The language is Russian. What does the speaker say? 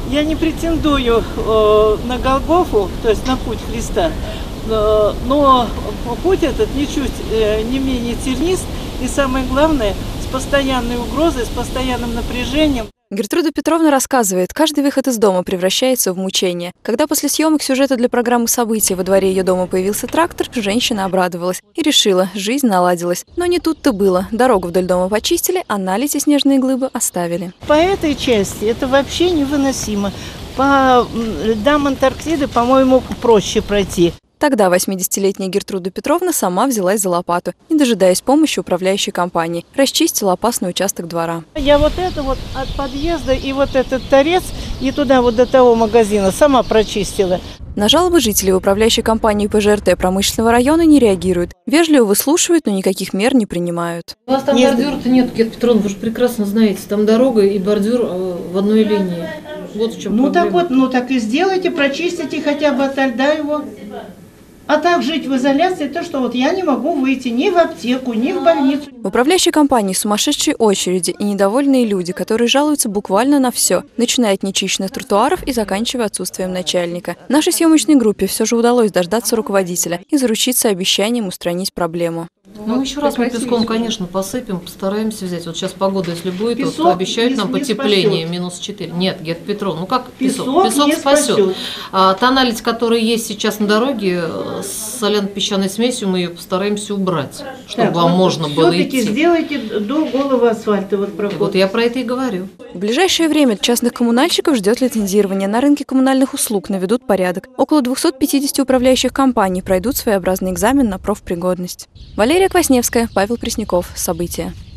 Я не претендую на Голгофу, то есть на путь Христа, но путь этот ничуть не менее тернист и, самое главное, с постоянной угрозой, с постоянным напряжением. Гертруда Петровна рассказывает, каждый выход из дома превращается в мучение. Когда после съемок сюжета для программы «События» во дворе ее дома появился трактор, женщина обрадовалась и решила, жизнь наладилась. Но не тут-то было. Дорогу вдоль дома почистили, а налить снежные глыбы оставили. По этой части это вообще невыносимо. По льдам Антарктиды, по-моему, проще пройти. Тогда 80-летняя Гертруда Петровна сама взялась за лопату, не дожидаясь помощи управляющей компании, расчистила опасный участок двора. Я вот это вот от подъезда и вот этот торец, и туда вот до того магазина сама прочистила. На жалобы жителей управляющей компании ПЖРТ промышленного района не реагируют. Вежливо выслушивают, но никаких мер не принимают. У вас там бордюра-то нет, Гертруда Петровна, вы же прекрасно знаете. Там дорога и бордюр в одной линии. Вот в чем проблема. Так и сделайте, прочистите хотя бы ото льда его. А так жить в изоляции, то что вот я не могу выйти ни в аптеку, ни в больницу. В управляющей компании сумасшедшие очереди и недовольные люди, которые жалуются буквально на все, начиная от нечищенных тротуаров и заканчивая отсутствием начальника. Нашей съемочной группе все же удалось дождаться руководителя и заручиться обещанием устранить проблему. Ну, еще раз мы песком, конечно, посыпем, постараемся взять. Вот сейчас погода, если будет, песок, вот обещают нам потепление, -4. Нет, Гертруда Петровна, ну как песок? Песок спасет. Та наледь, которая есть сейчас на дороге, с соляно-песчаной смесью, мы ее постараемся убрать, чтобы вам можно было идти. Все-таки сделайте до голого асфальта вот проход. Вот я про это и говорю. В ближайшее время частных коммунальщиков ждет лицензирование. На рынке коммунальных услуг наведут порядок. Около 250 управляющих компаний пройдут своеобразный экзамен на профпригодность. Валерия Квасневская, Павел Пресняков. События.